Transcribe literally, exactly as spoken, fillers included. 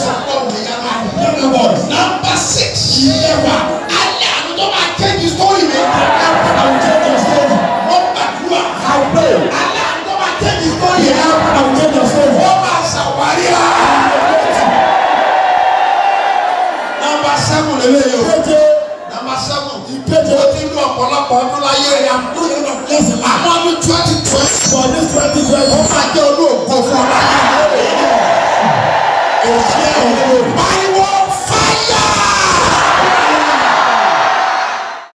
Number six. Never. Alẹ́ àná tó máa change story mi. I will change your story. Wọ́n gbàdúrà. I pray. Alẹ́ àná tó máa change story I mi. will change your story. Wọ́n máa ṣàwárí à. Number seven lélẹ́yìí o. Ìkeje. Number seven. Ìkeje. Ó ti lu ọ̀pọ̀lọpọ̀ ọdún láyé. I am doing a lot of blessing. Àwọn ọdún twenty twenty. For this twenty twenty. Ó máa jẹ́ olú ògo fún ọ láyé. A share of glory. Báyìí